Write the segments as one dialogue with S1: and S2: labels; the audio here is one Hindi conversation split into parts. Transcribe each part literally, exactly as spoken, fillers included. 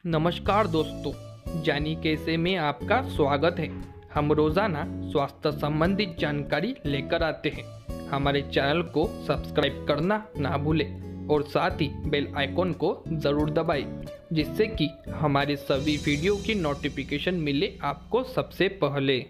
S1: नमस्कार दोस्तों, जानी कैसे में आपका स्वागत है। हम रोजाना स्वास्थ्य संबंधित जानकारी लेकर आते हैं। हमारे चैनल को सब्सक्राइब करना ना भूलें और साथ ही बेल आइकॉन को ज़रूर दबाएं, जिससे कि हमारे सभी वीडियो की नोटिफिकेशन मिले आपको सबसे पहले।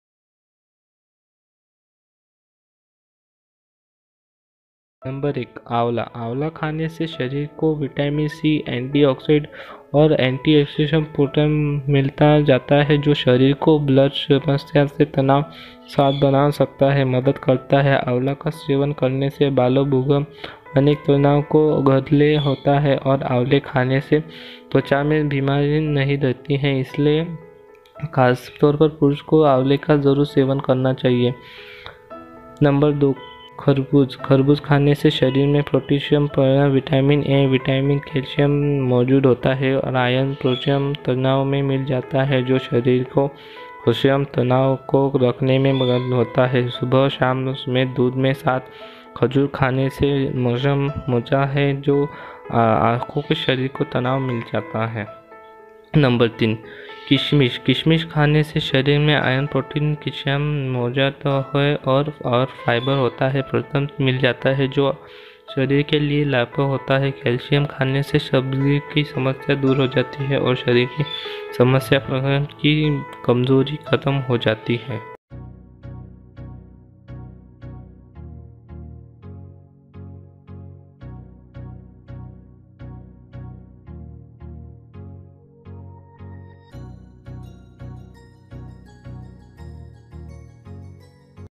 S2: नंबर एक, आंवला। आंवला खाने से शरीर को विटामिन सी, एंटीऑक्सीडेंट और एंटीऑक्सीडेंट पोटेंशियल मिलता जाता है, जो शरीर को ब्लड समस्या से तनाव साथ बना सकता है, मदद करता है। आंवला का सेवन करने से बालों, भुगम, अनेक तनाव को गले होता है और आंवले खाने से त्वचा में बीमारी नहीं रहती है। इसलिए खास तौर पर पुरुष को आंवले का जरूर सेवन करना चाहिए। नंबर दो, खरबूज। खरबूज खाने से शरीर में potassium, vitamin A, vitamin calcium मौजूद होता है और आयरन, पोटेशियम तनाव में मिल जाता है, जो शरीर को पोटेशियम तनाव को रखने में मदद होता है। सुबह शाम में दूध में साथ खजूर खाने से मौसम मोजा है, जो आँखों के शरीर को तनाव मिल जाता है। नंबर तीन, किशमिश। किशमिश खाने से शरीर में आयरन, प्रोटीन, कैल्शियम मौजूद है और और फाइबर होता है, प्रोटीन मिल जाता है, जो शरीर के लिए लाभप्रद होता है। कैल्शियम खाने से शरीर की समस्या दूर हो जाती है और शरीर की समस्या की कमजोरी खत्म हो जाती है।